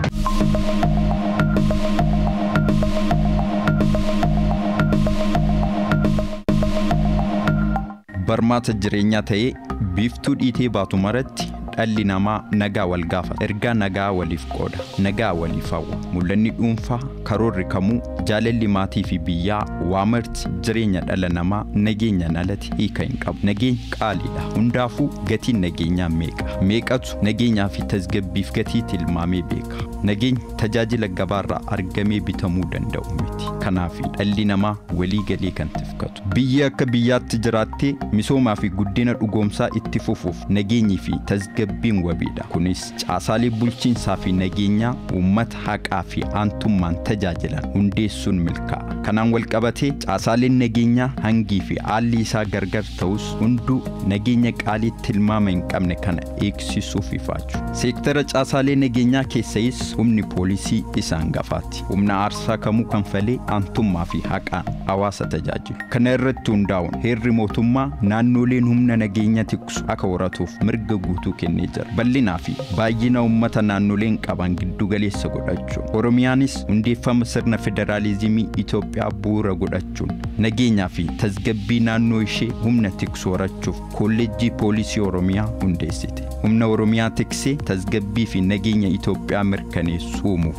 barmaata jireenyaa ta'ee biiftuu dhiitee baatu maratti dhalli namaa nagaa wal gaafata ergaa nagaa waliif qooda nagaa waliif hawwa mul'anni dhuunfaa karoorri kamuu jaalalli maatii fi biyyaa waamarti jireenya dhala namaa nageenyaan alatti hiika hin qabu nageenya qaaliidha hundaafuu gatiin nageenyaa meeqatu nageenyaa fi tasgabbiif gatii tilmaamee beeka nageenya tajaajila gabaarraa argamee bitamuu danda'u miti kanaaf dhalli namaa walii galee kan tifkatu biyya akka biyyaatti jiraattee misoomaa fi guddina dhugoomsaa itti fufuuf nageenyi fi tasgabbiin wabiidha kunis caasaalee bulchiinsaa fi nageenyaa uummata haqaa fi aantummaan tajaajilan hundeessuun milkaa'a kanaan wal qabatee caasaaleen nageenyaa hangii fi haalli isaa gargar ta'us hunduu nageenya qaalii tilmaama hin qabne kana eegsisuuf ifaachuu seektara caasaalee nageenyaa keessais humni poolisii isaan gafaati humna aarsaa kamuu kanfalee aantummaa fi haqaan hawaasa tajaajilu kana irratti hundaa'uun heerri mootummaa naannoleen humna nageenya tiksu akka horatuuf mirga guutuu kennee jira bal'inaa fi baay'ina uummata naannoleen qaban giddu galeessa godhachuun oromiyaanis hundeeffama sirna federaalizimii Itoophiyaa bu'uura godhachuun nageenyaa fi tasgabbii naannoo ishee humna tiksu horachuuf kolleejjii poolisii oromiyaa hundeessite humna oromiyaa tiksee tasgabbii fi nageenya Itoophiyaa mirkaneessu uumuuf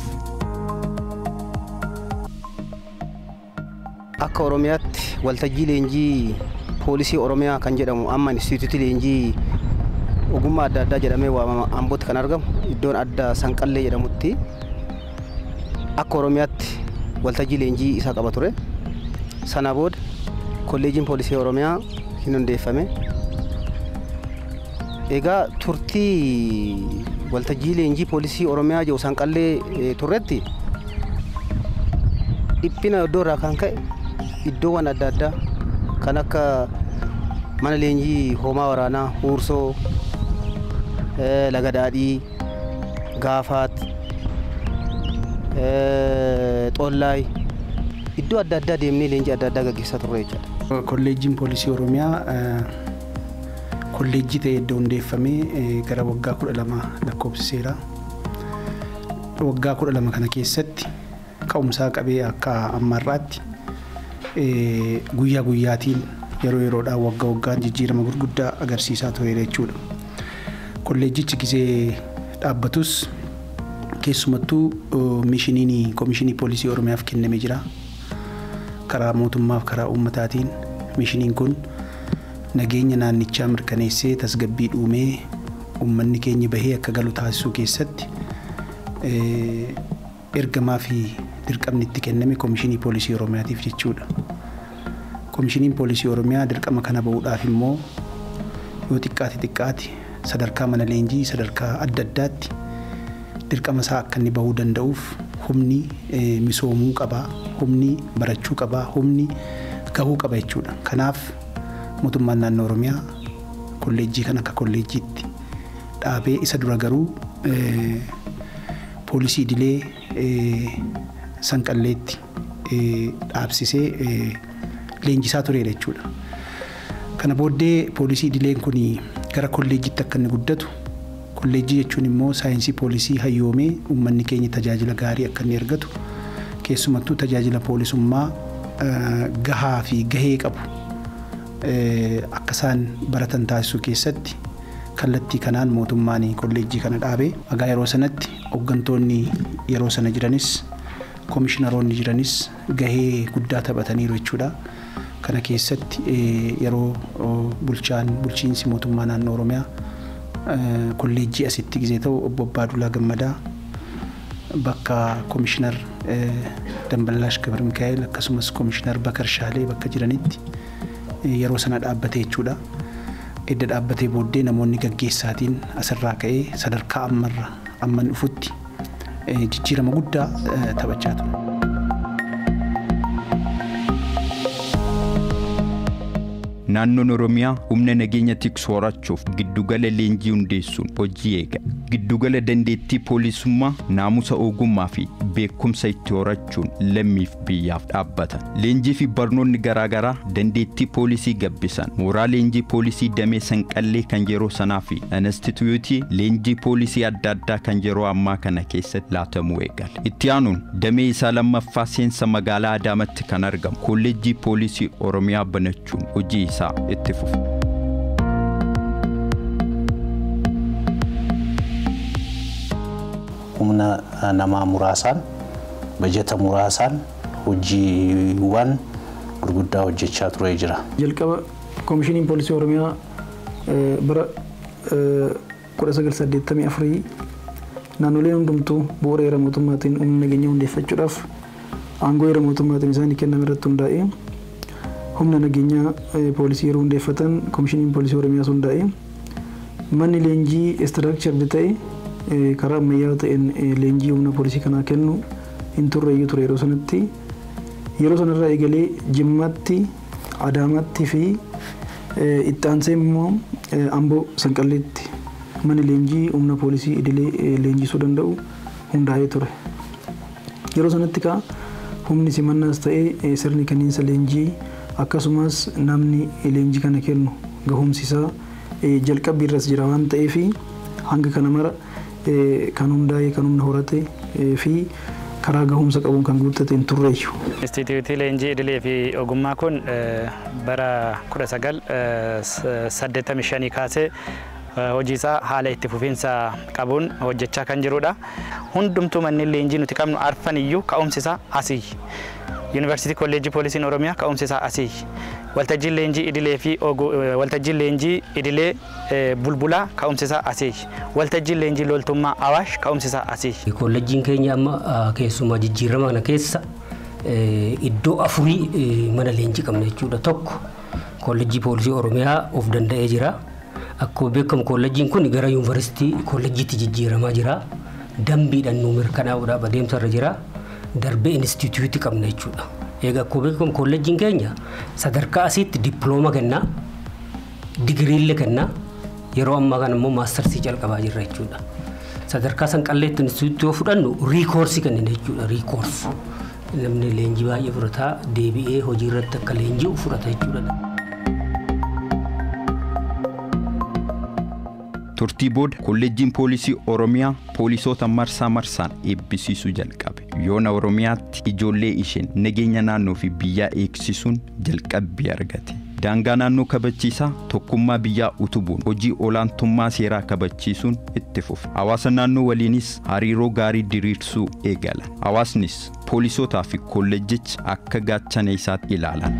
akka oromiyaatti waltajjii leenjii poolisii oromiyaa kan jedhamu amma instituutii leenjii ogummaa adda addaa jedhamee waamama Ambootti kan argamu iddoon adda Sanqallee jedhamutti akka oromiyaatti waltajjii leenjii isaa qaba ture sana booda kolleejiin poolisii oromiyaa hin hundeeffame egaa turtii waltajjii leenjii poolisii oromiyaa jedhu Sanqallee turretti dhiphina iddoo irraa kan ka'e iddoowwan adda addaa kan akka mana leenjii hoomaa waraanaa Huursoo Laga Daadhii Gaafaat Xollaay iddoo adda addaa deemnee leenjii adda addaa gaggeessaa turre jechuudha. Kolleejjiin poolisii oromiyaa kolleejjii ta'ee iddoo hundeeffamee gara waggaa 12 lakkoofsiseera. Waggaa 12 kana keessatti ka'umsaa qabee akka ammarraatti guyyaa guyyaatiin yeroo yeroodhaan waggaa waggaan jijjiirama gurguddaa agarsiisaa ture jechuudha. Kolleejjichi gisee dhaabbatus keessumattuu miishiniin komishinii poolisii oromiyaaf kennamee jira. Karaa mootummaaf karaa uummataatiin miishiniin kun nageenya naannichaa mirkaneessee tasgabbii dhuumee uummanni keenya bahee akka galu taasisuu keessatti ergamaa fi dirqamni itti kenname komishinii poolisii oromiyaatiif jechuudha. Komishiniin poolisii oromiyaa dirqama kana bahuudhaaf immoo yoo xiqqaati sadarkaa mana leenjii sadarkaa adda addaatti dirqama isaa akka inni bahuu danda'uuf humni misoomuu qaba, humni barachuu qaba, humni gahuu qaba jechuudha. Kanaaf mootummaan naannoo oromiyaa kolleejjii kana akka kolleejjiitti dhaabee isa dura garuu poolisii idilee Sanqalleetti dhaabsisee leenjisaa ture jechuudha. Kana booddee poolisii idileen kun gara kolleejjiitti akka inni guddatu kolleejjii jechuun immoo saayinsii poolisii hayyoomee uummanni keenya tajaajila gaarii akka inni argatu keessumattuu tajaajila poolisummaa gahaa fi gahee qabu akka isaan baratan taasisuu keessatti kallattii kanaan mootummaan kolleejjii kana dhaabee agaa yeroo sanatti hooggantoonni yeroo sana jiranis komishinaroonni jiranis gahee guddaa taphataniiru jechuudha. Kana keessatti yeroo bulchiinsi mootummaa naannoo oromiyaa kolleejjii asitti gisee ta'u obbo Abbaadulaa Gammadaa bakka komishinar Damballaash Gabra Mikaa'el akkasumas komishinar Bakar Shaalee bakka jiranitti yeroo sana dhaabbatee jechuudha. Edda dhaabbatee booddee namoonni gaggeessaatiin asirraa ka'ee sadarkaa amman dhufutti jijjiirama guddaa taphachaa ture. naannoon oromiyaa humna nageenya tiksu horachuuf giddugala leenjii hundeessuun hojii eegale giddugala dandeettii poolisummaa naamusa ogummaa fi beekumsa itti horachuun lammiif biyyaaf dhaabbatan. Leenjii fi barnoonni garaagaraa dandeettii poolisii gabbisan mooraa leenjii poolisii damee sanqallee kan yeroo sanaa fi instituutii leenjii poolisii adda addaa kan yeroo ammaa kana keessatti laatamuu eegale. Itti aanuun damee isaa lammaffaa seensa magaalaa Adaamatti kan argamu kolleejjii poolisii Oromiyaa banachuun hojii isaa itti fufe. Humna namaa muraasaan bajeta muraasaan hojiiwwan gurguddaa hojjechaa turee jira. Jalqaba koomishiniin poolisii Oromiyaa bara 1984 naannoleen hundumtuu bu'uura heera mootummaatiin humna nageenya hundeeffachuudhaaf aangoo heera mootummaatiin isaanii kenname irratti hundaa'ee humna nageenya poolisii yeroo hundeeffatan koomishiniin poolisii Oromiyaas hundaa'ee manni leenjii istiraakchar ta'e karaa ammayyaa ta'een leenjii humna poolisii kanaa kennu hin turreeyyuu ture yeroo sanarraa eegalee Jimmaatti, Adaamaatti fi itti aansee immoo Amboo Sanqalleetti manni leenjii humna poolisii idilee leenjisuu danda'u hundaa'ee ture. Yeroo sanatti humni simannaas ta'ee sirni kenniinsa leenjii akkasumas namni leenjii kana kennu gahumsi isaa jalqabbii irras jira waan ta'eef hanga kana mara kan hundaa'ee kan humna horate fi karaa gahumsa qabuun kan guuttate hin turreeyyu. Instituutii leenjii idilee fi ogummaa kun bara 1985 kaasee hojii isaa haala itti fufiinsa qabuun hojjechaa kan jirudha. Hundumtuu manneen leenjii nuti qabnu arfan iyyuu ka'umsi isaa asii. Yuunivarsiitii Kolleejjii Poolisiin Oromiyaa ka'umsi isaa asii. Waltajjiin leenjii idilee fi waltajjiin leenjii idilee bulbulaa ka'umsi isaa asii. Waltajjiin leenjii loltummaa Awaash ka'umsi isaa asii. Kolleejjiin keenya amma keessumaa jijjiirama kana keessa iddoo afurii mana leenjii qabna jechuudha. Tokko Kolleejjii Poolisii Oromiyaa of danda'ee jira. Akkuma beekamu kolleejjiin kun gara yuunivarsiitii kolleejjiitti jijjiiramaa jira. Dambiidhaan nu mirkanaa'uudhaaf adeemsarra jira. Darbee instituutii qabna jechuudha. Egaa akkuma beekamu kolleejjiin keenya sadarkaa asiitti dippiloomaa kennaa, digiriillee kennaa, yeroo ammaa kana immoo maastarsii calqabaa jirra jechuudha. Sadarkaa sanqalleetti instituutii yoo fudhannu riikoorsii kennina jechuudha. Riikoors namni leenjii baay'ee fudhataa deebi'ee hojii irratti akka leenji'u fudhata jechuudha. Turtii booda kolleejjiin poolisii Oromiyaa poolisoota marsaa marsaan eebbisiisuu jalqabe. Yoona Oromiyaatti ijoollee isheen nageenya naannoo fi biyyaa eegsisuun jalqabbii argate. Daangaa naannoo kabachiisaa tokkummaa biyyaa utubuun hojii olaantummaa seeraa kabachiisuun itti fufe. Hawaasa naannoo waliinis hariiroo gaarii diriirsuu eegala. Hawaasnis poolisootaa fi kolleejjicha akka gaachana isaatti ilaalan.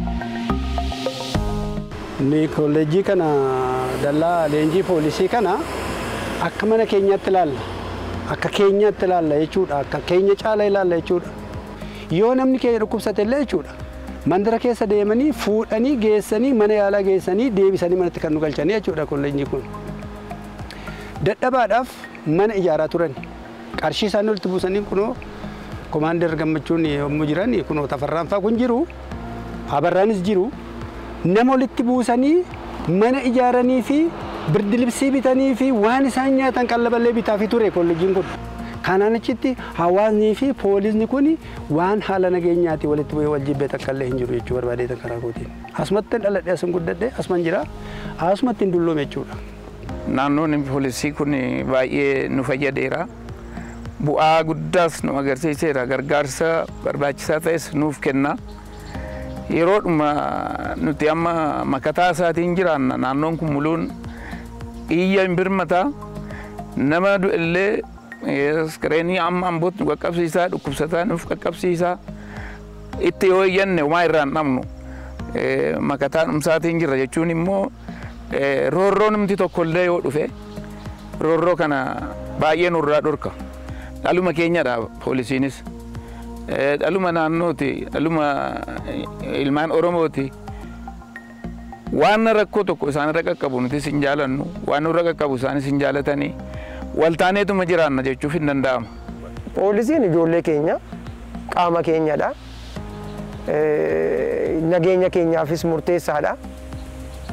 Ni kolleejjii kana dallaa leenjii poolisii kana akka mana keenyaatti ilaalla. Akka keenyaatti ilaalla jechuudha. Akka keenya caala ilaalla jechuudha. Yoo namni keenya dhukkubsate illee jechuudha. Mandara keessa deemanii fuudhanii geessanii mana yaalaa geessanii deebisanii manatti kan nu galchanii jechuudha kolleejjii kun. Dadhabaadhaaf mana ijaaraa turan. Qarshii isaanii walitti buusanii kunoo komaander gammachuun yommuu jiran kunoo tafarraan fa'aa kun jiru. Abarraanis jiru. Nama walitti buusanii mana ijaaranii fi birdilibsii bitanii fi waan isaan nyaatan qallaballee bitaa fi ture kolleejjiin kun. Kanaan achitti hawaasni fi poolisni kun waan haala nageenyaatti walitti bu'ee wal jibbee takka illee hin jiru jechuu barbaadeetan karaa kootiin. Asumatti dhaladhee asin guddadhee asuman jira asumatti hin dulloome jechuudha. Naannoon poolisii kun baay'ee nu fayyadeera. Bu'aa guddaas nu agarsiiseera. Gargaarsa barbaachisaa ta'es nuuf kenna. Yeroodhuma nuti amma makataa isaatiin jiraanna naannoon kun muluun iyya hin birmataa nama du'ellee skireenii amma amboot nu qaqqabsiisaa dhukkubsataa nuuf qaqqabsiisaa itti yoo iyyanne homaa irraan dhabnu makataa dhumsaatiin jirra jechuun immoo roorroo namti tokkollee yoo dhufe roorroo kana baay'ee nurraa dhorka dhaluma keenyadha poolisiinis. Dhaluma naannooti, dhaluma ilmaan Oromooti. Waan rakkoo tokko isaan irra qaqqabu nuti sin jaalannu, waan nurra qaqqabu isaanis hin jaalatanii waltaaneetuma jiraanna jechuuf hin danda'amu. Poolisiin ijoollee keenya, qaama keenyadha. Nageenya keenyaafis murteessaadha.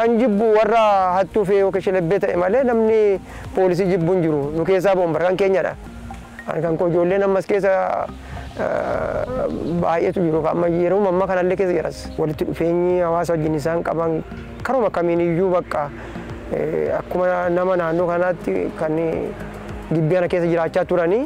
kan jibbu warra hattuu fi yookiin shelebbee ta'e malee namni poolisii jibbu hin jiru. Nu keessaa boonbar kan keenyadha. Kan koo ijoolleen ammas keessa baay'eetu jiru. Amma yeroo amma kanallee keessa jiras. Walitti dhufeenyi hawaasa wajjin isaan qaban karuma kamiin iyyuu bakka akkuma nama naannoo kanaatti kan gibbii kana keessa jiraachaa turanii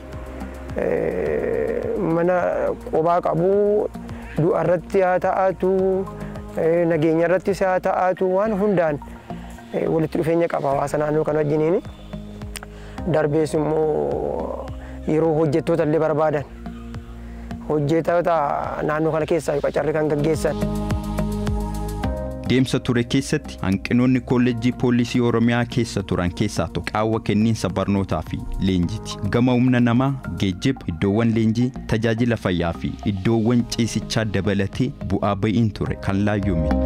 mana qobaa qabu du'a irratti haa ta'atu nageenya irratti haa ta'atu waan hundaan walitti dhufeenya qaba hawaasa naannoo kana wajjiniin. Darbees immoo yeroo hojjettoota illee barbaadan hojjettoota naannoo kana keessaa qacarri kan gaggeessan. Deemsa ture keessatti hanqinoonni kolleejjii poolisii Oromiyaa keessa turan keessaa tokko qaawwa kenniinsa barnootaa fi leenjiiti. Gama humna namaa, geejjiba, iddoowwan leenjii, tajaajila fayyaa fi iddoowwan ciisichaa dabalatee bu'aa ba'iin ture kan laayyoo miti.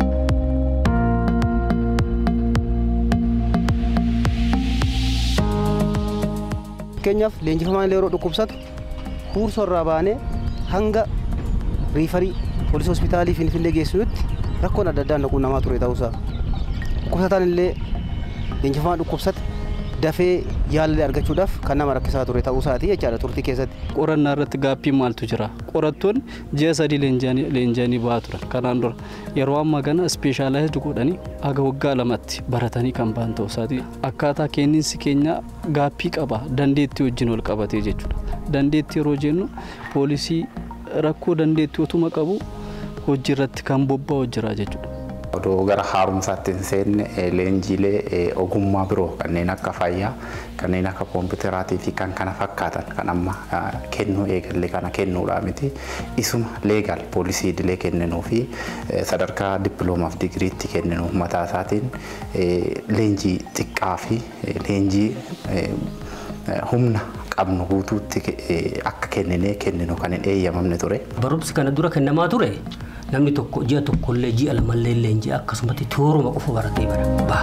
Fakkeenyaaf leenjifamaan yeroo dhukkubsatu huursoo irraa baanee hanga riifarii poolisii hospitaalii Finfinnee geessuutti rakkoon adda addaan dhaquu namaa ture ta'uusaa. Dhukkubsataan illee leenjifamaa dhukkubsate dafee yaalii argachuudhaaf kan nama rakkisaa ture ta'uusaati jechaadha turtii keessatti. Qorannaa irratti gaaffii maaltu jira? Qorattoonni ji'a 3 leenjanii ba'aa turan. Kanaan dura yeroo ammaa kana ispeeshaalaayizd godhanii haga waggaa 2tti baratanii kan ba'an ta'uusaati. Akkaataa kenniinsi keenya gaaffii qaba dandeettii wajjin wal qabatee jechuudha. Dandeettii yeroo jennu poolisii rakkoo dandeettii otuma qabu hojii irratti kan bobba'u jira jechuudha. Odoo gara haaromsaatti hin seenne leenjiilee ogummaa biroo kanneen akka fayyaa, kanneen akka kompiitaraatii fi kan kana fakkaatan kan amma kennuu eegalle kana kennuudha miti. Isuma leegaal poolisii idilee kenninuu fi sadarkaa dippiloomaaf digiriitti kenninuu mataa isaatiin leenjii xiqqaa fi leenjii humna qabnu guutuutti akka kenninu kan hin eeyyamamne ture. Barumsi kana dura kennamaa ture. Namni tokko ji'a tokkollee ji'a lamallee leenjii akkasumatti tooruma qofa baratee ba'a.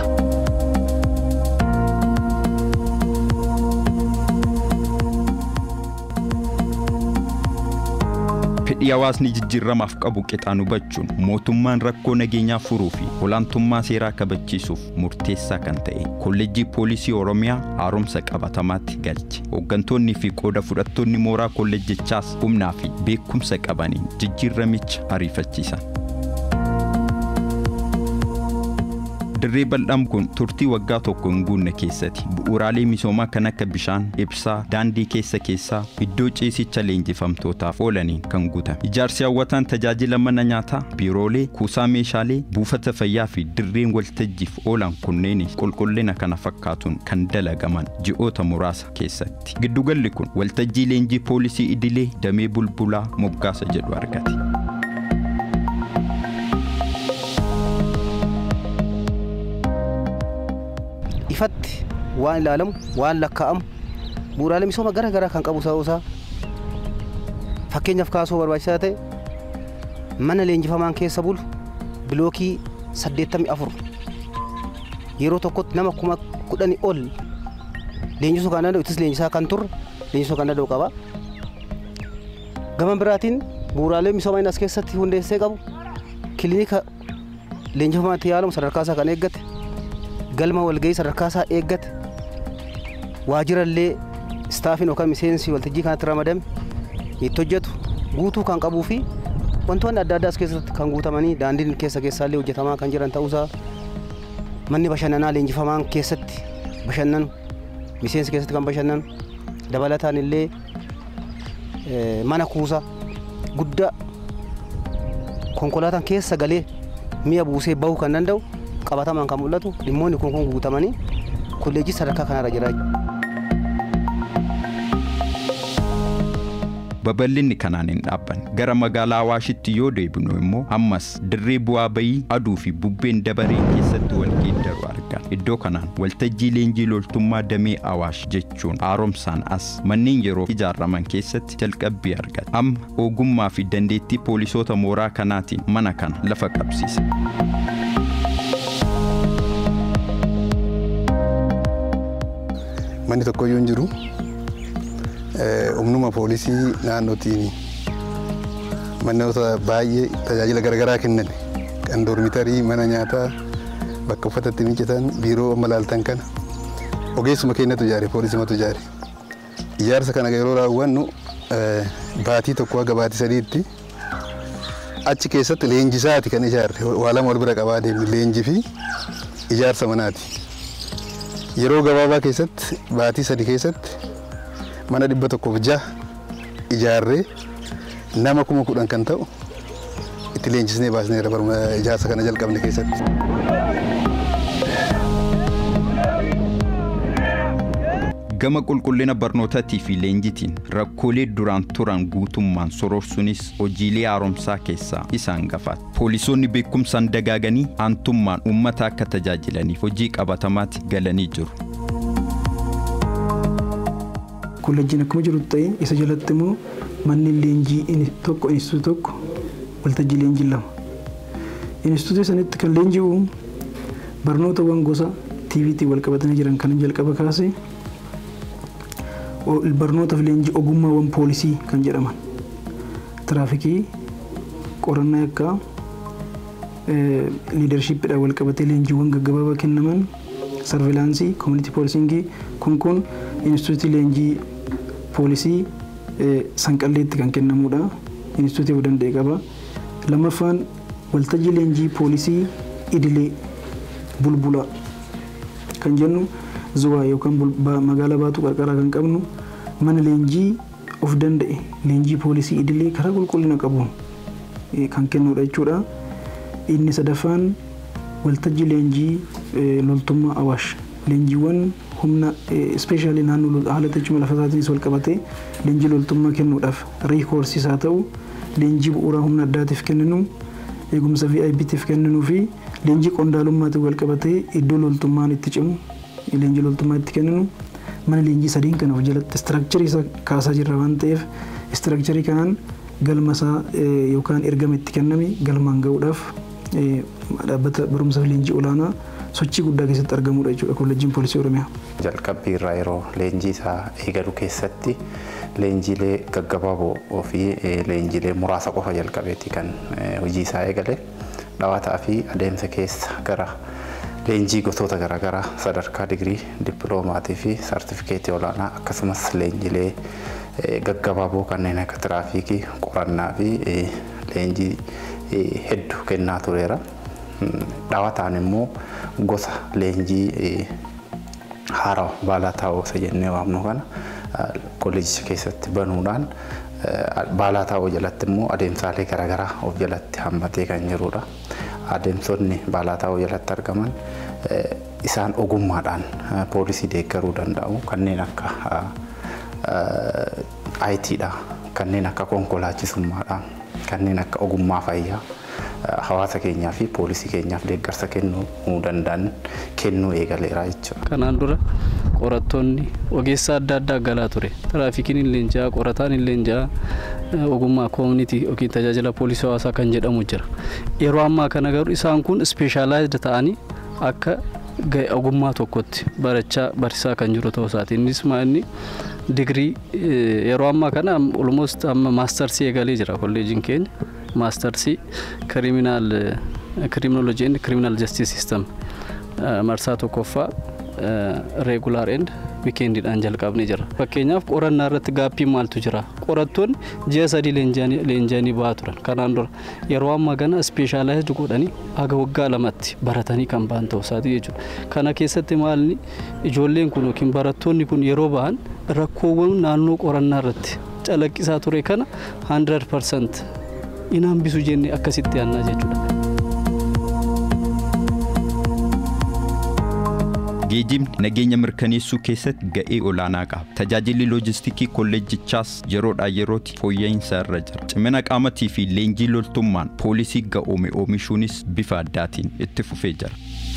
Fedhii hawaasni jijjiiramaaf qabu qixaan hubachuun mootummaan rakkoo nageenyaa furuu fi olaantummaa seeraa kabachiisuuf murteessaa kan ta'e kolleejjii poolisii Oromiyaa haaromsa qabatamaatti galche. Hooggantoonni fi qooda fudhattoonni mooraa kolleejjichaas humnaa fi beekumsa qabaniin jijjiiramicha ariifachiisan. Dirree bal'aan kun turtii waggaa tokko hin guunne keessatti bu'uuraalee misoomaa kan akka bishaan, ibsaa, daandii keessaa iddoo ciisicha leenjifamtootaaf oolaniin kan guutame. Ijaarsi hawwataan tajaajila mana nyaataa, biiroolee, kuusaa meeshaalee, buufata fayyaa fi dirreen waltajjiif oolan kunneenis qulqullina kana fakkaatuun kan dalagaman ji'oota muraasa keessatti. Giddugalli kun waltajjii leenjii poolisii idilee damee bulbulaa moggaasa jedhu argate. Ifatti waan ilaalamu waan lakkaa'amu bu'uuraalee misooma gara garaa kan qabu ta'uusaa fakkeenyaaf kaasuu barbaachisaa ta'e mana leenjifamaan keessa bulu bilookii 84 yeroo tokkotti nama 10,000 ol leenjisuu kan danda'u ittis leenjisaa kan turre leenjisuu kan danda'u qaba. Gama biraatiin bu'uuraalee misoomaa inni as keessatti hundeessee qabu kiliinika leenjifamaatti yaalamu sadarkaasaa kan eeggate. Galma walgahii sadarkaasaa eeggate waajjirallee istaafiin yookaan miseensi waltajjii kanatti ramadame itti hojjetu guutuu kan qabuu fi wantoonni adda addaa as keessatti kan guutamanii daandiin keessaallee hojjetamaa kan jiran ta'uusaa manni bashannanaa leenjifamaan keessatti bashannanu miseensi keessatti kan bashannanu dabalataan illee mana kuusaa guddaa konkolaataan keessa galee mi'a buusee bahuu kan danda'u. Qabatamaan kan mul'atu dhimmoonni kun guutamanii kolleejjii sadarkaa kanarra jira. Babal'inni kanaan hin dhaabban gara magaalaa Awaashitti yoo deebinu immoo ammas dirree bu'aa bayii aduu fi bubbeen dabareen keessatti wal geeddaru argan. Iddoo kanaan waltajjii leenjii loltummaa damee Awaash jechuun haaromsaan as manneen yeroo ijaaraman keessatti jalqabbii argate. Amma ogummaa fi dandeettii poolisoota mooraa kanaatiin mana kana lafa qabsiise. Manni tokko yoo hin jiru humnuma poolisii naannootiin manoota baay'ee tajaajila garaagaraa kennan kan doormitarii, mana nyaataa, bakka uffatatti miicatan biiroo malaaltan kana ogeessuma keenyatu ijaare poolisumatu ijaare. Ijaarsa kana yeroo raawwannu baatii tokko haga baatii sadiitti achi keessatti leenjisaati kan ijaarre waa lama wal bira qabaa deemne leenjii fi ijaarsa manaati. Yeroo gabaabaa keessatti baatii sadi keessatti mana 106 ijaarree nama 10,000 kan ta'u itti leenjisnee baasneerra baruma ijaarsa kana jalqabne keessatti. Gama qulqullina barnootaatii fi leenjitiin rakkoolee duraan turan guutummaan sororsuunis hojiilee haaromsaa keessaa isaan gafaati. Poolisoonni beekumsaan dagaaganii aantummaan uummata akka tajaajilaniif hojii qabatamaatti galanii jiru. Kolleejjiin akkuma jiru ta'e isa jalatti immoo manni leenjii tokko instituutii tokko waltajjii leenjii lama. Instituutii sanitti kan leenji'u barnootawwan gosa TVT wal qabatanii jiran kan jalqaba kaasee barnootaaf leenjii ogummaawwan poolisii kan jedhaman tiraafikii qorannaa akka liidarshiipidhaan wal qabatee leenjiiwwan gaggabaabaa kennaman sarvilaansii koomunitii poolisiingii kun instituutii leenjii poolisii sanqalleetti kan kennamudha. Instituutii danda'e qaba. Lammaffaan waltajjii leenjii poolisii idilee bulbula kan jennu zuwaa yookaan magaalaa baatu qarqaraa kan qabnu mana leenjii of danda'e leenjii poolisii idilee karaa qulqullina qabuun kan kennudha jechuudha. Inni sadaffaan waltajjii leenjii loltummaa Awaash leenjiiwwan humna ispeeshaalii naannoo haala teessuma lafaatiinis wal qabatee leenjii loltummaa kennuudhaaf riikoorsiis haa ta'u leenjii bu'uuraa humna addaatiif kenninu eegumsa VIPtiif kenninu fi leenjii qondaalummaatiin wal qabatee iddoo loltummaan itti cimu leenjii loltummaa itti kenninu mana leenjii sadiin kana of jalatti istiraakcharii isaa kaasaa jirra waan ta'eef istiraakcharii kanaan galmasaa yookaan ergama itti kenname galmaan ga'uudhaaf dhaabbata barumsaaf leenjii olaanaa sochii guddaa keessatti argamudha jechuudha kolleejjiin poolisii Oromiyaa. Jalqabbii irraa yeroo leenjii isaa eegalu keessatti leenjiilee gaggabaaboo fi leenjiilee muraasa qofa jalqabeeti kan hojii isaa eegale dhawaataa fi adeemsa keessa gara leenjii gosoota garaagaraa sadarkaa digirii dippiloomaatii fi saartifikeetii olaanaa akkasumas leenjiilee gaggabaaboo kanneen akka tiraafikii qorannaa fi leenjii hedduu kennaa tureera. Dhawataan immoo gosa leenjii haaraa baalaa taa'uu isa jennee waamnu kana kolleejicha keessatti banuudhaan baalaa taa'uu jalatti immoo adeemsaalee garaagaraa of jalatti hammatee kan jirudha. Adeemsonni baalaa taa'uu jalatti argaman isaan ogummaadhaan poolisii deeggaruu danda'u kanneen akka ITdha, kanneen akka konkolaachisummaadha, kanneen akka ogummaa fayyaa hawaasa keenyaa fi poolisii keenyaaf deeggarsa kennuu danda'an kennuu eegaleera jechuudha. Kanaan dura qorattoonni ogeessa adda addaa galaa ture. Tiraafikiin hin leenjaa, qorataan hin leenjaa, ogummaa koomunitii yookiin tajaajila poolisii hawaasaa kan jedhamu jira. Yeroo ammaa kana garuu isaan kun ispeeshaalaayizd ta'anii akka ogummaa tokkotti barsiisaa kan jiru ta'uu isaati. Innis inni digirii yeroo ammaa kana almost amma maastarsii eegalee jira kolleejiin keenya. Maastarsii criminology and criminal justice system marsaa tokkoffaa regular and weekendidhaan jalqabnee jira. Fakkeenyaaf qorannaa irratti gaappii maaltu jira? Qorattoonni ji'a 3 leenjanii ba'aa turan. Kanaan dura yeroo ammaa kana ispeeshaalaayizd godhanii haga waggaa 2tti baratanii kan ba'an ta'uu isaati jechuudha. Kana keessatti maalni ijoolleen kun yookiin barattoonni kun yeroo ba'an rakkoowwan naannoo qorannaa irratti calaqqisaa ture kana 100% inaan bisu jennee akkasitti yaannaa jechuudha. Geejjibni nageenya mirkaneessuu keessatti ga'ee olaanaa qaba. Tajaajilli loojistiikii kolleejichaas yeroodhaa yerootti fooyya'insa irra jira. Cimina qaamatii fi leenjii loltummaan poolisii ga'oome oomishuunis bifa addaatiin itti fufee jira.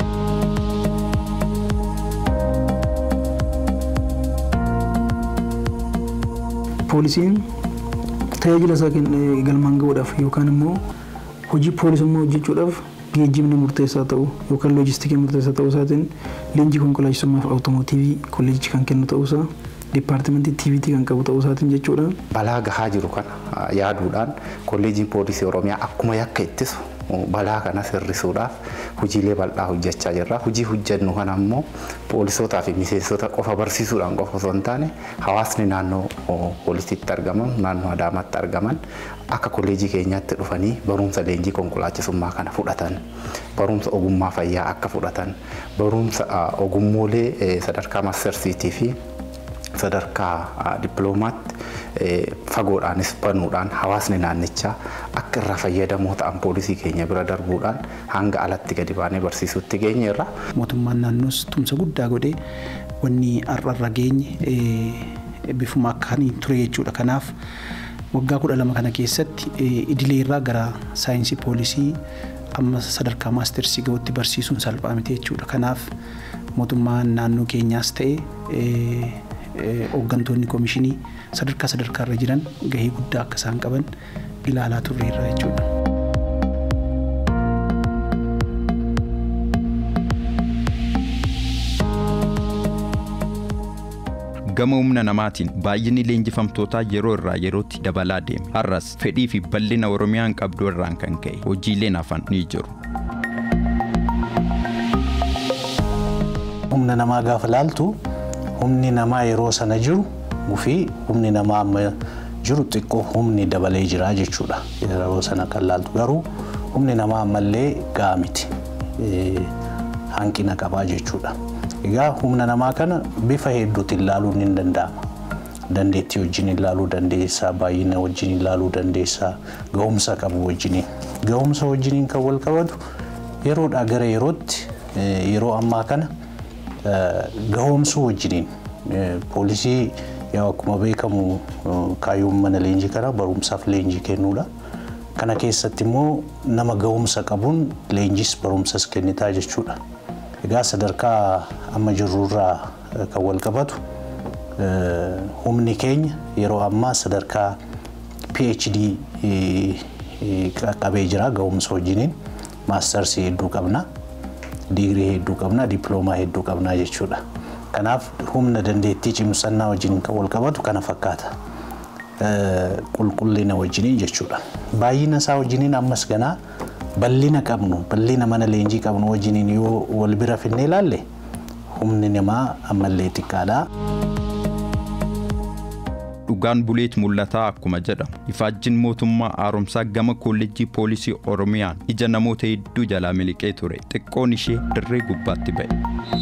Poolisiin tajaajila isaa galmaan ga'uudhaaf yookaan immoo hojii poolisummaa hojjechuudhaaf geejjibni murteessaa ta'u yookaan loojistiikii murteessaa ta'uu isaatiin leenjii konkolaachisummaaf awutoomotiivii kolleejichi kan kennu ta'uu isaa dipaartimentii TVT kan qabu ta'uu isaatiin jechuudha. Balaa gahaa jiru kana yaaduudhaan kolleejiin poolisii Oromiyaa akkuma yakka ittisu balaa kana sirrisuudhaaf hojiilee bal'aa hojjechaa jirra. Hojii hojjennu kana immoo poolisootaa fi miseensota qofa barsiisuudhaan qofa osoo hin taane hawaasni naannoo poolisiitti argaman, naannoo Adaamaatti argaman akka kolleejii keenyaatti dhufanii barumsa leenjii konkolaachisummaa kana fudhatan, barumsa ogummaa fayyaa akka fudhatan, barumsa ogummoolee sadarkaa mastersiitii fi sadarkaa dippiloomaatti fagoodhaanis banuudhaan hawaasni naannichaa akka irraa fayyadamoo ta'an poolisii keenya bira darbuudhaan hanga alatti gadi baanee barsiisutti geenyeerra. Mootummaan naannoos tumsa guddaa godhee wanni har'arra geenye bifuma akkanii ture jechuudha. Kanaaf waggaa 12 kana keessatti idileerraa gara saayinsii poolisii amma sadarkaa maastersii ga'utti barsiisuun salphaa miti jechuudha. Kanaaf mootummaan naannoo keenyaas ta'e hooggantoonni koomishinii sadarkaa irra jiran gahee guddaa akka isaan qaban ilaalaa turreerra jechuudha. Gama humna namaatiin baay'inni leenjifamtootaa yeroo irraa yerootti dabalaa deema. Har'as fedhii fi bal'ina Oromiyaan qabdu irraan kan ka'e hojiileen hafan ni jiru. Humna namaa gaafa laaltu humni namaa yeroo sana jiru fi humni namaa amma jiru xiqqoo humni dabalee jira jechuudha. Yeroo sana kan laaltu garuu humni namaa ammallee gahaa miti. Hanqina qabaa jechuudha. Egaa humna namaa kana bifa hedduutiin ilaaluun ni danda'ama. Dandeettii wajjin ilaaluu dandeessaa, baay'ina wajjin ilaaluu dandeessaa, gahumsa qabu wajjin. Gahumsa wajjin kan wal qabatu yeroodhaa gara yerootti yeroo ammaa kana gahumsa wajjin poolisii akkuma beekamu kaayyoon mana leenjii kana barumsaaf leenjii kennuudha. Kana keessatti immoo nama gahumsa qabuun leenjis barumsas kennitaa jechuudha. Egaa sadarkaa amma jirurraa kan wal qabatu humni keenya yeroo ammaa sadarkaa PhD qabee jira gahumsa wajjiniin maastersii hedduu qabna, digirii hedduu qabna, dippiloomaa hedduu qabna jechuudha. Kanaaf humna dandeettii cimsannaa wajjin kan wal qabatu kana fakkaata. Qulqullina wajjiniin jechuudha. Baay'ina isaa wajjiniin ammas ganaa bal'ina qabnu, bal'ina mana leenjii qabnu wajjiniin yoo wal bira finnee ilaalle humni namaa ammallee xiqqaadha. Dhugaan buleet mul'ataa akkuma jedhamu ifaajjin mootummaa haaromsaa gama kolleejjii poolisii Oromiyaan ija namoota hedduu jalaa miliqee ture. Xiqqoon ishee dirree gubbaatti ba'e.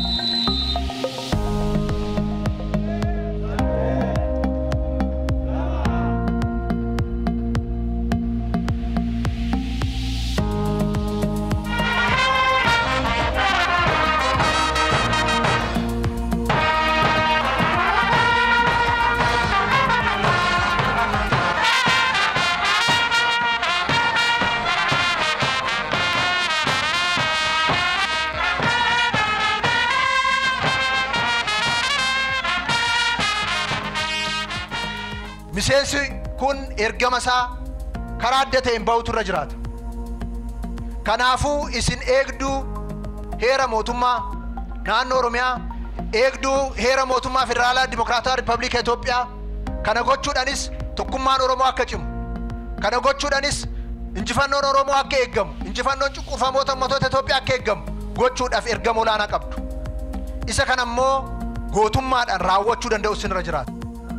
Miseensi kun ergama isaa karaa adda ta'een bahutu irra jiraata. Kanaafuu isin eegduu heera mootummaa naannoo Oromiyaa, eegduu heera mootummaa Federaalaa Dimokiraatawaa Riippaabilika Itoophiyaa kana gochuudhaanis tokkummaan Oromoo akka cimu, kana gochuudhaanis injifannoon Oromoo akka eeggamu, injifannoon cunqurfamoota uummattoota Itoophiyaa akka eeggamu gochuudhaaf ergama olaanaa qabdu. Isa kana immoo gootummaadhaan raawwachuu danda'u isin irra jiraata.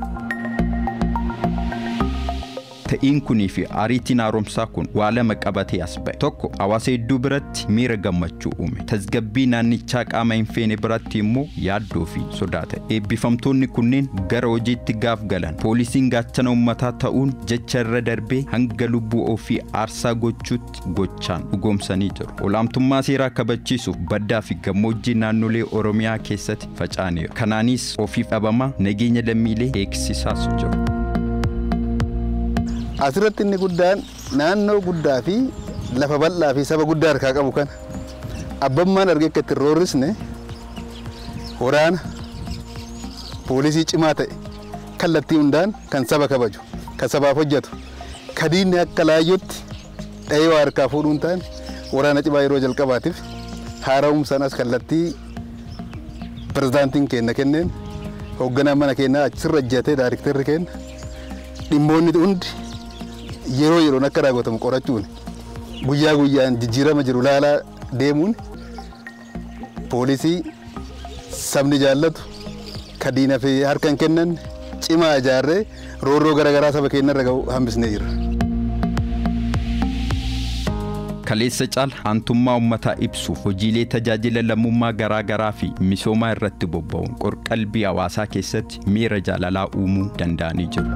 Ta'in kunii fi ariitiin haaromsaa kun waa lama qabatee as ba'e. Tokko hawaasa hedduu biratti miira gammachuu uume. Tasgabbii naannichaa qaama hin feene biratti immoo yaaddoo fi sodaa ta'e. Eebbifamtoonni kunneen gara hojiitti gaaf galan poolisiin gaachana uummataa ta'uun jecha irra darbee hanga lubbuu ofii aarsaa gochuutti gochaan dhugoomsanii jiru. Olaantummaa seeraa kabachiisuuf baddaa fi gammoojjii naannolee Oromiyaa keessatti faca'aniiru. Kanaanis ofiif dhabamaa nageenya lammiilee eegsisaas jiru. Asirratti inni guddaan naannoo guddaa fi lafa bal'aa fi saba guddaa harkaa qabu kana abbammaan argee akka itti roorrisne waraana poolisii cimaa ta'e kallattii hundaan kan saba kabaju, kan sabaaf hojjetu, kan diinni akka laayyootti dhahee waa harkaa fuudhuu hin taane waraana cimaa yeroo jalqabaatiif haara'umsaanas kallattii pirezidaantiin keenya kenneen hoogganaan mana keenyaa achirra ejjatee daayiriktarri keenya dhimmoonni hundi yeroon akka raawwatamu qorachuun guyyaa guyyaan jijjiirama jiru laalaa deemuun poolisii sabni jaallatu ka diina fi harka hin kennan cimaa ijaarree roorroo garaagaraa saba keenya irra ga'u hambisnee jira. Kaleessa caal hantummaa uummataa ibsuuf hojiilee tajaajila lammummaa garaagaraa fi misoomaa irratti bobba'uun qorqalbii hawaasaa keessatti miira jaalalaa uumuu danda'anii jiru.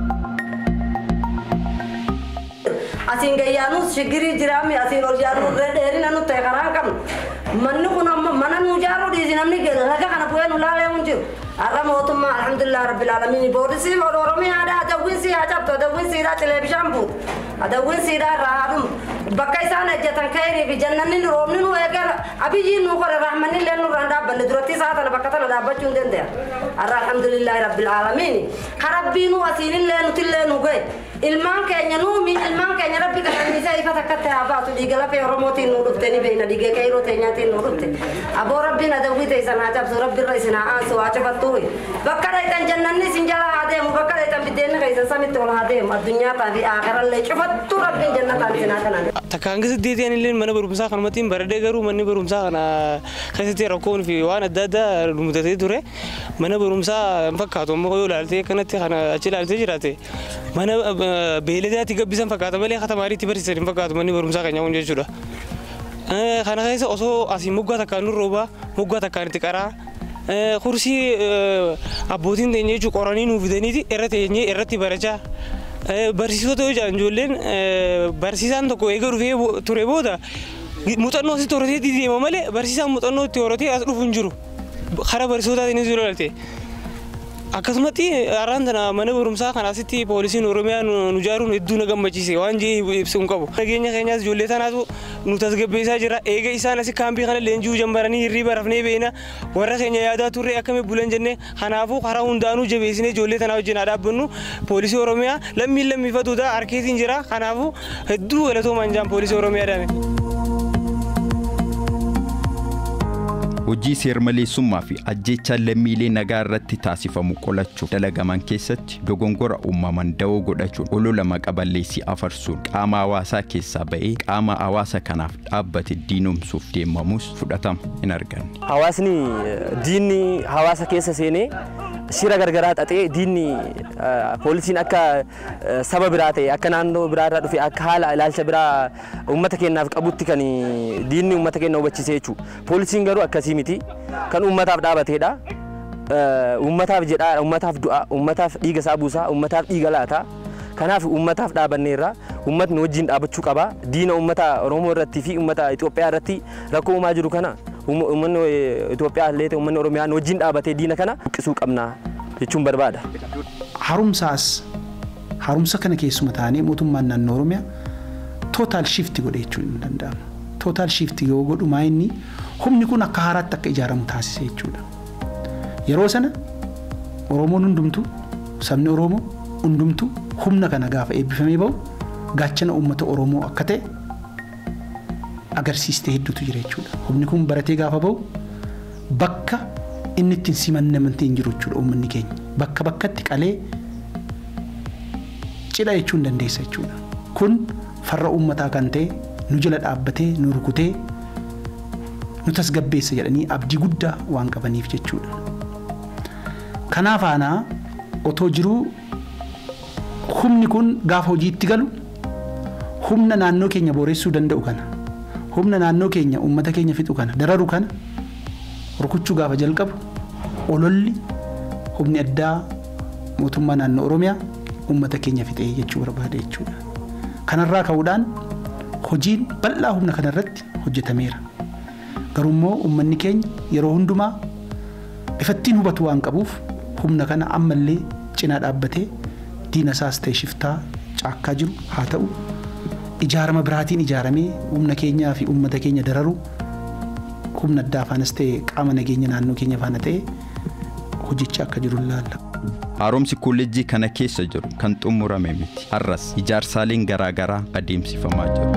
Asiin gayyaanus shiggirii jiraami asiin ol jaaruu dheerina nuti karaan qabnu. Manni kun mana nu jaaruu dhiisi namni laga kana bu'ee nu laalee hin jiru. Har'a mootummaa alhamdulillah rabbil alamin boorisii oromiyaadhaa adawwiinsi haa cabtu adawwiinsiidhaa teleebishaan buutu adawwiinsiidhaa irraa haadhumu. Bakka isaan ejjatan ka'ee fi jannanni nu roobni nu eegala abiyyiin nu kore rahmanni illee nu irraan dhaabbanne duratti isaa tana bakka tana dhaabbachuu hin dandeenya. Har'a alhamdulillah rabbil alamin karabbii nu asiin illee nuti illee nu ga'e. Ilmaan keenya nuumi ilmaan keenya rabbi kananiisa ifa takkatti haa baatu dhiiga lafee oromootiin nu dhufte ni beekna dhiiga qeyroo teenyaatiin nu dhufte aboo rabbiin adawwii teessan haa cabsu rabbirra isin haa aansu haa cufattuu bakka dhaytan jannanni isin jala haa deemu bakka dhaytan biddeenni keessan samitti ol haa deemu addunyaa fi aakhirallee cufattuu rabbiin jannataan isin haa kanan. Takkaan keessatti deetiin illee mana barumsaa kanumattiin baradee garuu manni barumsaa kana keessatti rakkoon fi waan adda addaa mudatee ture mana barumsaa hin fakkaatu ammoo yoo ilaaltee kanatti kana achi ilaaltee jiraate mana beeladaatti gabbisan fakkaata malee katamaariitti barsiisan hin fakkaatu manni barumsaa keenya kun jechuudha. Kana keessa osoo asiin moggaa takkaan nu roobaa moggaa takkaan itti qaraa kursii abbootiin teenya jechuun qoranii nuuf fidaniiti irra teenyee irratti barachaa barsiisota yoo jedhan ijoolleen barsiisaan tokko eega dhufee ture booda muuxannoo asitti horatee deema malee barsiisaan muuxannoo itti horatee as dhufu hin jiru karaa barsiisotaatiin jiru lalte. Akkasumatti har'aan tana mana barumsaa kana asitti poolisiin Oromiyaa nu jaaruun hedduu na gammachiise waan jee ibsu hin qabu. Nageenya keenyaas ijoollee tanaatu nu tasgabbeessaa jira. Eega isaan asii kaampii kana leenjii jambaranii hirriiba rafnee beena warra keenya yaadaa turre akkamitti bulan jennee kanaafuu karaa hundaanuu jabeessinee ijoollee tanaa wajjin haa dhaabbannu poolisii Oromiyaa lammiifatuudha harkeetiin jira kanaafuu hedduu galatoomaan jaan poolisii Oromiyaa dhaame. Hojii seermaleessummaa fi ajjeechaa lammiilee nagaa irratti taasifamu qolachuuf dalagaman keessatti dogongora uumaman da'oo godhachuun olola maqaballeessii afarsuun qaama hawaasaa keessaa ba'ee qaama hawaasa kanaaf dhaabbate diinomsuuf deemamus fudhatama hin arganne. Hawaasni diinni hawaasa keessa seenee shira gargaraa xaxee diinni poolisiin akka saba biraa ta'e akka naannoo biraa irraa dhufe akka haala ilaalcha biraa uummata keenyaaf qabutti kan diinni uummata keenya hubachiisee jechuudha. Poolisiin garuu akkasii miti kan uummataaf dhaabateedha. Uummataaf jedhaa uummataaf du'a uummataaf dhiiga isaa buusaa uummataaf dhiiga laata. Kanaaf uummataaf dhaabanneerra uummatni wajjin dhaabachuu qaba. Diina uummata Oromoo irratti fi uummata Itoophiyaa irratti rakkoo uumaa jiru kana uummanni Itoophiyaa illee ta'e uummanni Oromiyaa wajjin dhaabatee diina kana buqqisuu qabna jechuun barbaada. Haaromsa kana keessuma taanee mootummaan naannoo Oromiyaa total shift godhee jechuun hin danda'amu. Total shift yoo godhu maayinni humni kun akka haaraatti akka ijaaramu taasise jechuudha. Yeroo sana Oromoon hundumtu sabni Oromoo hundumtu humna kana gaafa eebbifamee bahu gaachana uummata Oromoo akka ta'e agarsiistee hedduutu jira jechuudha. Humni kun baratee gaafa bahu bakka inni ittiin simanne amantii hin jiru jechuudha uummanni keenya. Bakka bakkatti qalee cidha jechuun dandeessa jechuudha. Kun farra uummataa kan ta'e nu jala dhaabbatee nu rukutee nu tasgabbeessa jedhanii abdii guddaa waan qabaniif jechuudha. Kanaaf aanaa otoo jiruu humni kun gaafa hojiitti galu humna naannoo keenya booressuu danda'u kana humna naannoo keenya uummata keenya fixu kana dararu kana rukuchuu gaafa jalqabu ololli humni addaa mootummaa naannoo Oromiyaa uummata keenya fixee jechuu barbaada jechuudha. Kanarraa ka'uudhaan hojiin bal'aa humna kanarratti hojjetameera. Garuummoo uummanni keenya yeroo hundumaa ifattiin hubatu waan qabuuf humna kana ammallee cinaa dhaabbatee diina isaas ta'e shiftaa caakkaa jiru haa ta'u ijaarama biraatiin ijaaramee humna keenyaa fi uummata keenya dararu humna addaa faanas ta'e qaama nageenya naannoo keenya faana ta'e hojicha akka jiru ilaalla. Haaromsi kolleejjii kana keessa jiru kan xumurame miti. Har'as ijaarsaaleen garaagaraa adeemsifamaa jiru.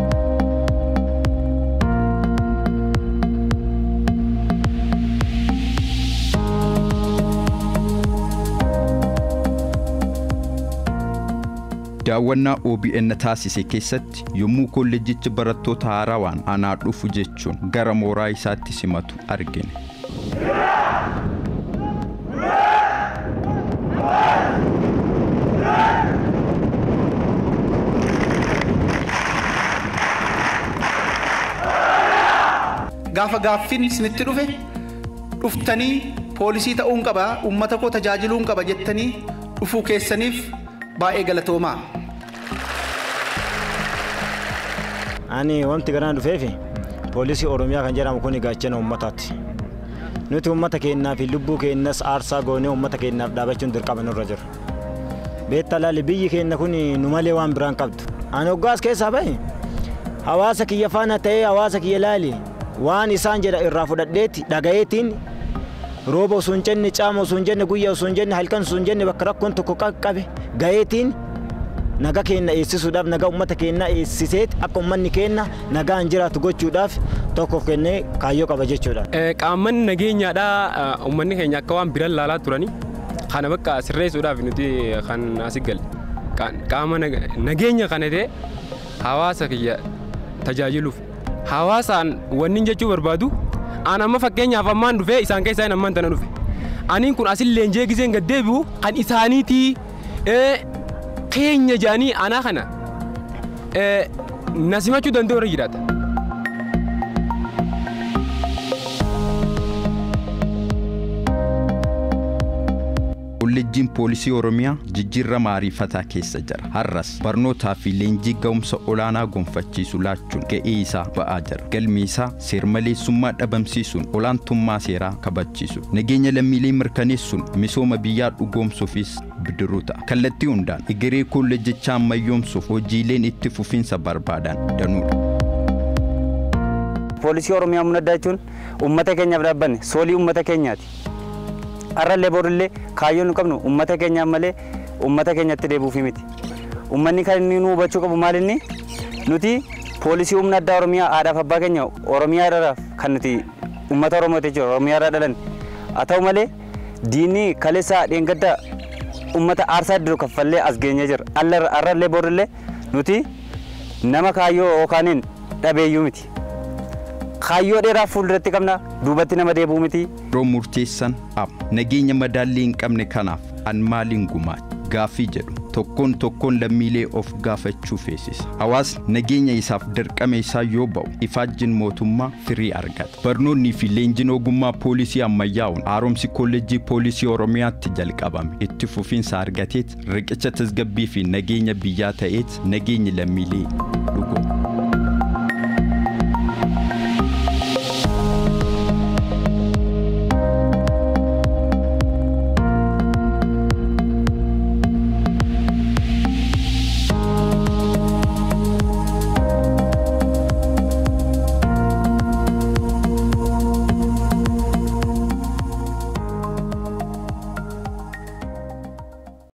daawwannaa OBN taasise keessatti yommuu kolleejichi barattoota haarawaan anaa dhufu jechuun gara mooraa isaatti simatu argine. Gaafa gaaffiin isinitti dhufe dhuftanii poolisii ta'uun qaba uummata koo tajaajiluun qaba jettanii dhufuu keessaniif baay'ee galatoomaa. Ani wanti garaan dhufeef poolisii Oromiyaa kan jedhamu kun gaachana uummataati. Nuti uummata keenyaaf lubbuu keenyas aarsaa goonee uummata keenyaaf dhaabachuun dirqama nurra jira. Beektaa laali biyyi keenya kun nu malee waan biraan qabdu. Ani hoggaas keessaa bahe hawaasa kiyya faana ta'ee hawaasa kiyya laali. Waan isaan jedha irraa fudhadheeti dhagayeetiin rooba osoo hin jenne caama osoo hin jenne guyyaa osoo hin jenne halkan osoo hin jenne bakka rakkoon tokko qaqqabe gayeetiin naga keenya eessisuudhaaf naga uummata keenya eessiseeti akka uummanni keenya nagaan jiraatu gochuudhaaf tokko kennee kaayyoo qaba jechuudha. Qaammanni nageenyaadhaa uummanni keenya akka waan biraan laalaa turani kana bakka sirreessuudhaaf nuti kan asii galle qaama nageenya kana ta'e hawaasa kiyya tajaajiluuf. Hawaasaan wanni jechuu barbaadu an amma fakkeenyaaf ammaan dhufe isaan keessaa ammaan tana dhufe aniin kun asin leenjee giseen gad deebi'u kan isaaniitii keenya jaanii anaa kana nasimachuu danda'u irra jiraata. Kolleejjiin poolisii Oromiyaa jijjiirama ariifataa keessa jira. Har'as barnootaa fi leenjii ga'umsa olaanaa gonfachiisu laachuun ga'ee isaa ba'aa jira. Galmi isaa seermaleessummaa dhabamsiisuun olaantummaa seeraa kabachiisu. Nageenya lammiilee mirkaneessuun misooma biyyaa dhugoomsuufis bidiruu ta'a. Kallattii hundaan egeree kolleejjichaa ammayyoomsuuf hojiileen itti fufiinsa barbaadan danuudha. Poolisii Oromiyaa munaddaa jechuun uummata keenyaaf dhaabbanne soolii uummata keenyaati. Arralee boodillee kaayyoon qabnu uummata keenyaaf malee uummata keenyatti deebuufi miti. Uummanni kan inni nu hubachuu qabu maalinni nuti poolisii humna addaa Oromiyaa aadaaf abbaa keenya Oromiyaa irraaf kan nuti uummata Oromooti jechuudha Oromiyaa irraa dhalan. Haa ta'u malee diinni kaleessaa dheengadda uummata aarsaa diru kaffallee as geenyee jira. Arralee boodillee nuti nama kaayyoo yookaaniin dhabeeyyuu miti. Kaayyoo dheeraa fuulduratti qabna duubatti nama deebuu miti. Yeroo murteessan nageenya madaallee hin qabne kanaaf an maaliin gumaacha gaaffii jedhu tokkoon lammiilee of gaafachuu feesisa. Hawaasni nageenya isaaf dirqama isaa yoo ba'u ifaajjin mootummaa firii argata. Barnoonni fi leenjiin ogummaa poolisii ammayyaa'uun haaromsi kolleejjii poolisii Oromiyaatti jalqabame itti fufiinsa argateet riqicha tasgabbii fi nageenya biyyaa ta'eet nageenyi lammiilee dhugooma.